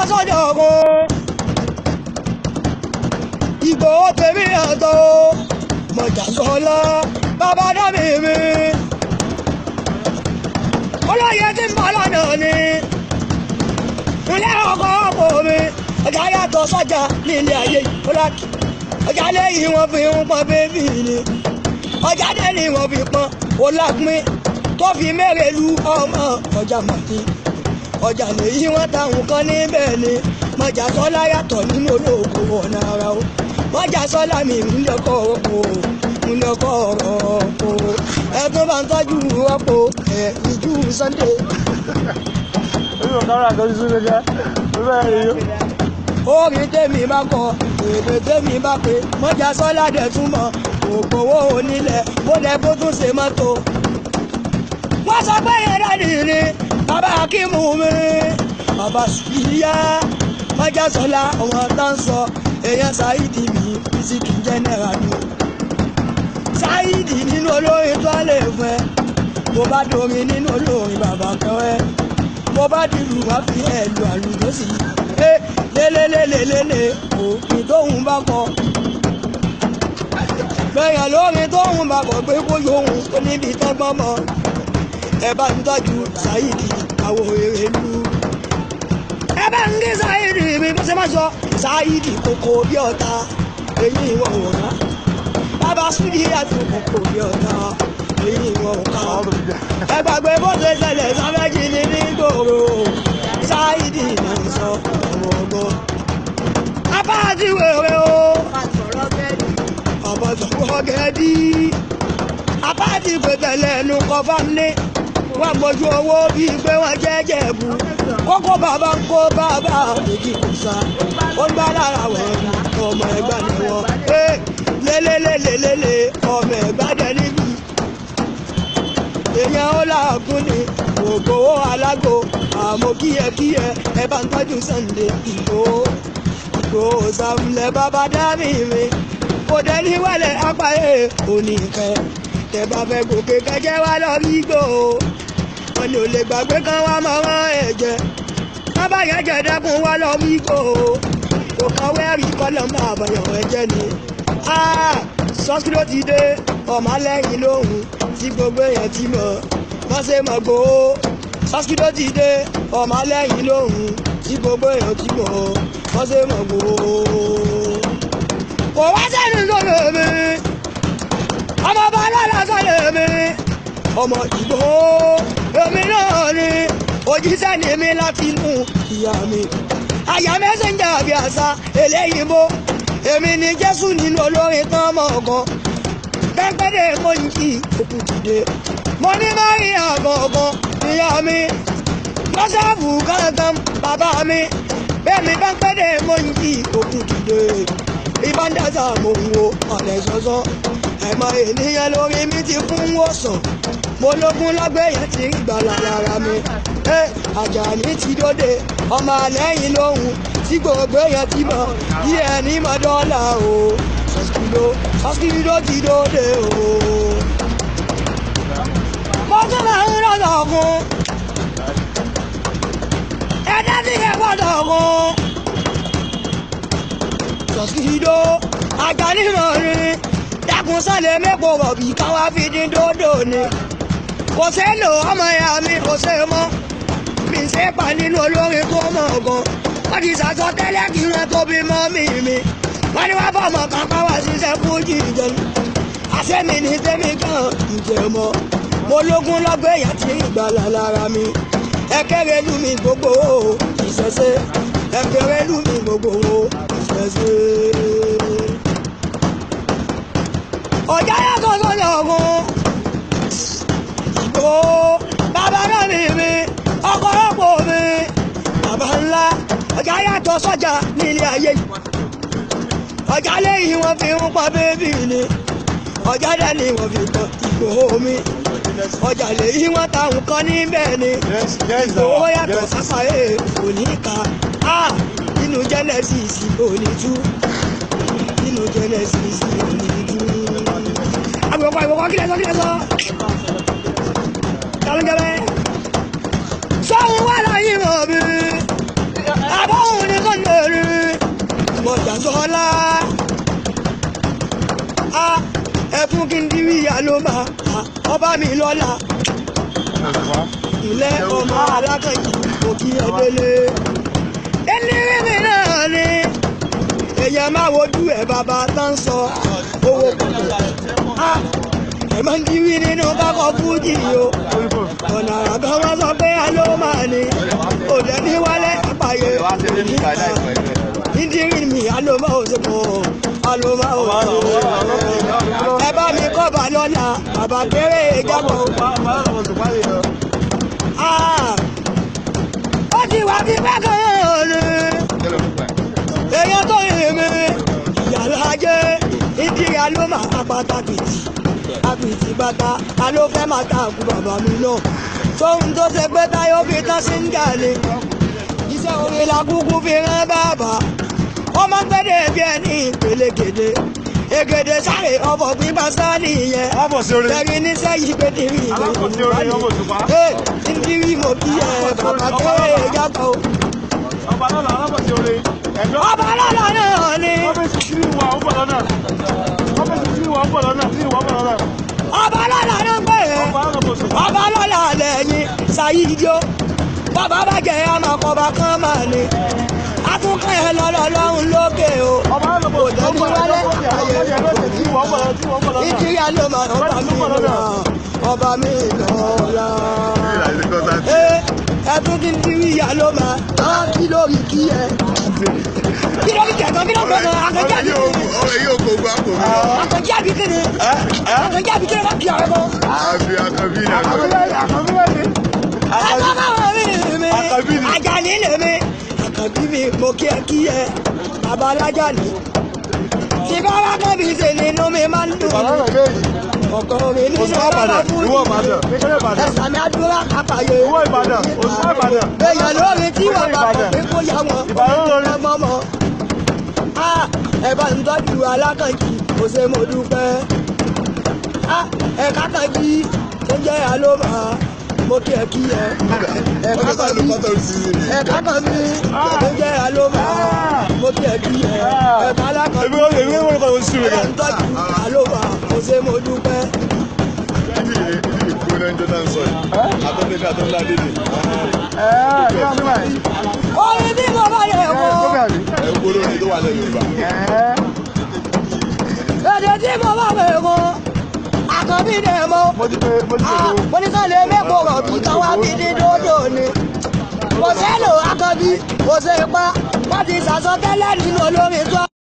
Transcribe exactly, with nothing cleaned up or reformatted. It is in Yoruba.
sọ́jọ́ ọ̀gùn Ìgbòho tèmi ọ̀tọ̀ mọ̀jà sọ́lá bàbá dábì mi olóyè tí ń bọ̀ lọ́nà ni ilé ọkọ̀ ọ̀pọ̀ mi ọjà yàtọ̀ sọ́jà ní ilé ayé ọlákì ọjà lẹ́yìn wọn fi ń pọn bébì ni ọjà dẹ́ni wọn fi pọn ọlápín tó fi mẹ́rẹ̀ lu ọmọ ọjà màtí ọjà lèyí wọn táwọn kan níbẹ̀ ni mọ̀jà sọ́lá yàtọ̀ nínú olóògùn ọ̀nà ara o mọ̀jà sọ́lá mi ń lọ́kọ̀ ọ̀pọ̀ ń lọ́kọ̀ ọ̀pọ̀ ẹ tó bá ń tọ́jú ọ̀pọ̀ ẹ̀ ìjú Sunday. orin tèmi bá kọ èdè tèmi bá pé mọ̀jà sọ́lá dẹ̀ túmọ̀ ògbówó onílẹ̀ ó lẹ́ bó tún ṣe mọ́tò. wọ́n sọ pé yẹra nìyí bàbá akímù mi bàbá sùúyà mọ̀jà sọ́lá ọ̀wọ́n tán sọ èèyàn Saidi mi bísíkì jẹ́nẹ́ra ni Saidi nínú olórin tó lè fún ẹ mo bá dorin nínú olórin bàbá kan ẹ mo bá dìlù wá fi ẹ lu àlùjọ sí ẹ lélelélelélele òfin tóun bá kọ gbẹ̀yàn lórin tóun bá kọ pé kó yóhun ó níbi tọ́gbọ́n mọ́ ẹ bá ń tọ́jú Saidi àwọ̀ èrè lu ẹ bá ń gé Saidi mi bó ṣe máa sọ Saidi kòkò bí ọ̀tá èyí ìwọ̀n òrà bàbá súdì àti kòkò bí ọ̀tá èyí ìwọ̀n òkà ẹ gbàgbé bó ṣe ṣẹlẹ̀ sáfẹ́jì ní nígboro Saidi náà ń sọ ọmọ ọgbọ́n apá àti wèrè o ọ̀pọ̀ sọ̀rọ̀ gẹ́dí apá àti pẹ̀tẹ̀lẹ̀ ẹnu kọ fámilé wọ́n mójú owó bíi pé wọ́n jẹ́jẹ́ bu kókó bàbá ń kó bàbá méjì kò sá ó ń bá lára wẹ̀ ọmọ ẹgbẹ́ ni wọ́n lélélélélélé ọmọ ẹgbẹ́ dẹ níbi èèyàn ó làágùn ní ògbówó alágbó àmọ́ kíyẹkíyẹ ẹ bá ń tọ́jú Sunday Ìgbòho Ìgbòho sàmúlẹ̀ bàbá dámì mi kò dé ní wẹ́lẹ̀ apáyé oníkẹ́ tẹ bá fẹ́ gòkè kẹ́kẹ́ wá lọ rí Ìgbòho wọn ni ò lè gbàgbé kan wá máa rán ẹ̀jẹ̀ wọn bá yẹn jẹ dẹ́kun wá lọ rí Ìgbòho kò kọ́wé rí kọ́lọ́mù àbọ̀yàn ẹ̀jẹ̀ ni sọ́sìkìló ti dé ọmọ lẹ́yìn lóhùn tí gbogbo èèyàn ti mọ̀ wọ́n ṣe mọ̀ Ìgbòho sọ́sìkìló ti dé ọmọ lẹ́yìn lóhùn tí gbogbo èèyàn ti mọ̀ wọ́n ṣe mọ̀ Ìgbòho kò wá sẹ́nu sọ́lẹ̀ mi ọmọ bá lọ́la sọ́lẹ̀ mi ọmọ Ìgbòho èmi náà ni òjíṣẹ́ ni mi láti inú ìyá mi àyà mẹ́sẹ̀njà bí àṣà eléyìí bó èmi ni Jésù nínú olórin tán mọ̀ ọ̀gán pẹ́pẹ́dé mo ń kí òkú dìde mo ní Máríà gọ̀ọ̀gàn ìyá mi Jósẹ́fù gángan bàbá mi bẹ́ẹ̀ mi pẹ́pẹ́dé mo ń kí òkú dìde ìbándàsá mo ń wo ọ̀lẹ́ sọ́sọ́ ẹ̀mọ ènìyàn lórí mi ti fún wòsàn mo lógún lọ́gbẹ̀yàn ti gbàlà lára mi ẹ Àjàní ti dóde ọmọ àlẹ́yìn lóhùn tí gbogbo èèyàn ti mọ̀ bí ẹni mọ̀ dọ́là o sọ́sìkìló sọ́sìkìló ti dóde o. mo tún máa ń rọ̀lọ̀ fún ẹ̀dá tí ẹ gbọ́dọ̀ fún sọ́sìkìló Àjàní rọrin dákun sálẹ̀ mẹ́pọ̀ rọ̀bì káwá fi dín dódò ni kò ṣe é lò ọmọ ìyá mi kò ṣe é mọ́ mi ṣe é pa nínú olórin tó mọ̀ gan wọ́n ti sàtọ́ tẹ́lẹ̀ kí wọ́n tó bí mọ́ mi mi wọ́n ní wọ́n fọmọ kan pa wá ṣiṣẹ́ fújì ìjẹun àṣẹ mi ní tẹ́mi kan ìjẹ́ mọ́ mo lógún lọ́gbẹ̀yà tí ìgbàlà lára mi ẹ̀kẹ́rẹ́ lù mí gbogbo ìṣẹ̀ṣe ẹ̀kẹ́rẹ́ lù mí gbogbo ìṣẹ̀ṣe. ọjà yàtọ̀ sọ́yọ̀ ọ̀gùn Ìgbòho bàbá náà mi mi ọkọ̀ ọ̀pọ̀ mi bàbá ńlá ọjà yàtọ̀ sọ́jà nílé ayé ọjà lẹ́yìn wọn fi ń pa bébì ni ọjà dẹ́ni wọn fi pọ̀ Ìgbòho mi ọjà lẹ́yìn wọn táwọn kan níbẹ̀ ni Ìgbòho yàtọ̀ sáfàyè oníka nínú Genesis onítú nínú Genesis onítú. àgbẹ̀wò àgbẹ̀wò kílẹ̀ sọ kílẹ̀ sọ kálọ̀ jẹ́ bẹ́ẹ̀ sọ́hun wà láyé mọ̀ bí àbọ̀hún sọ́lá ẹ̀fún kí n dirí àlọ́mà ọba mi lọ́la ilé ọmọ alákànjì òkì ẹ̀dẹ́lẹ̀ eléré mi náà ni èèyàn máa wojú ẹ̀ bàbá tán sọ owó kòkó ẹ̀ máa ń dirí nínú kákọ́ fújì o ọ̀nà àgbà wọn sọ pé àlọ́mà ni òde ní wálé àpàyè nídìrí mi àlọ́mà òṣèpọ̀ àlọ́mà òṣèpọ̀ ẹ bá mi kọ́ bá lọ́la bàbá kéré ìjábọ̀ ó ti wà bí bákan ni èèyàn tó rìn mí ìyàrá ajé nídìrí àlọ́mà apátákìtì àpìtì bàtà alófẹ́ máa ta àkú bàbá mi náà tóun tó ṣe pé táyọ̀ fi tán sí ń gà ni iṣẹ́ orin la kúkú fi rán bàbá wọ́n máa ń gbẹ́dẹ̀ bí ẹni ìpele-gèdè ègèdè sáré ọ̀bọ̀ gbígbà sáni yẹn lẹ́rìí níṣẹ́ yìí pé tìrì ìwé ìwé ẹ̀ nítorí mo kí ẹ bàbá kéré ìjábọ̀ ọba lọ́la alábọ̀sí orin ọba lọ́la náà ni ọba èsì sí ìwà ọ̀pọ̀ lọ́nà ọba èsì sí ìwà ọ̀pọ̀ lọ́nà sí ìwà ọ̀pọ̀ lọ́nà ọba lọ́la ló ń pè é ọba lọ́la lẹ́yìn Saheed o bàbá bàjẹ́ àmàkọ́bà kan máa ní akúnkàn yẹn lọ́lọ́ lọ́hùn lókè o òjò ní wálé ìjìyà ló máa ọba mi lọ́la ọba mi lọ́la ẹ̀ẹ́dún kí n ti rí ìyá ló máa á kí lórí kí ẹ kí lórí kẹ̀kọ́ kí ló gbọ́dọ̀ akẹ́kẹ́ àbí kíni akẹ́kẹ́ àbí kíni akẹ́kẹ́ àbí kíni láti ọ̀rẹ́ bọ́. àbí àkàbí ni àkàbí ni àkàbí ni Àjàní lèmi àkàbí mi mo kí ẹ kí ẹ bàbá alájà ni tí bá wá kẹ́bi ṣe nínú mi máa ń dùn ọkọ mi nínú ọlọ́pàá fún mi ẹ̀sán mi àdúrà kápáyé èèyàn lórí tí wọ́n bá kọ̀ pé kó yá wọn ọmọ mọ́ ẹ bá ń tọ́jú alákànjì kò ṣe mo dúpẹ́ ẹ̀ka kànjì tó jẹ́ àlọ́mà mo kí ẹ kí ẹ ẹ̀ka kànjì ẹ̀ka kànjì tó jẹ́ àlọ́mà mo kí ẹ kí ẹ ẹ̀ka alákànjì ẹ̀ ń tọ́jú àlọ́mà kò ṣe mo dúpẹ́. orin bí mo bá lè wọ. èdè tí mo bá lè wọ. àkànbí dẹ̀ mọ́. mo ní sọ́lé mẹ́kọ̀ọ́ rọ̀ bí káwá bí ní dòdò ni. kò sẹ́lò àkànbí kò ṣe pa wọ́n ti sàsọtẹ́lẹ̀ nínú olórin tó.